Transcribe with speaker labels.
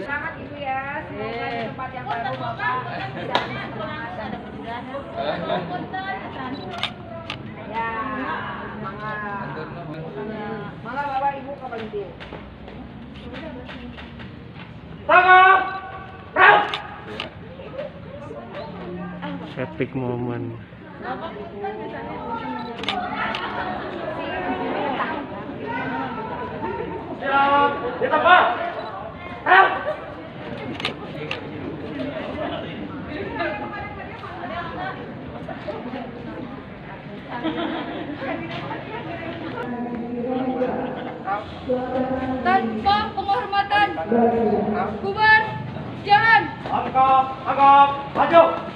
Speaker 1: Selamat Ibu ya, semoga di tempat yang baru Bapak bisa semangat dan kemudian ya, semangat. Malah Bapak Ibu ke Balintir.
Speaker 2: Epic moment.
Speaker 3: Siap, di tempat. Help.
Speaker 1: Tanpa penghormatan, bubar, jangan.
Speaker 3: Angkat, maju.